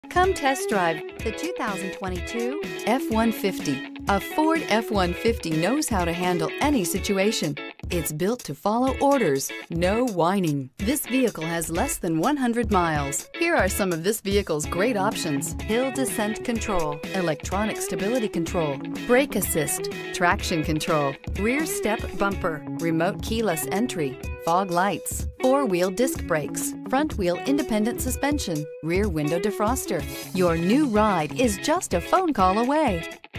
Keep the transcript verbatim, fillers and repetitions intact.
Come test drive the two thousand twenty-two F one fifty. A Ford F one fifty knows how to handle any situation. It's built to follow orders, no whining. This vehicle has less than one hundred miles. Here are some of this vehicle's great options: hill descent control, electronic stability control, brake assist, traction control, rear step bumper, remote keyless entry, fog lights, four-wheel disc brakes, front-wheel independent suspension, rear window defroster. Your new ride is just a phone call away.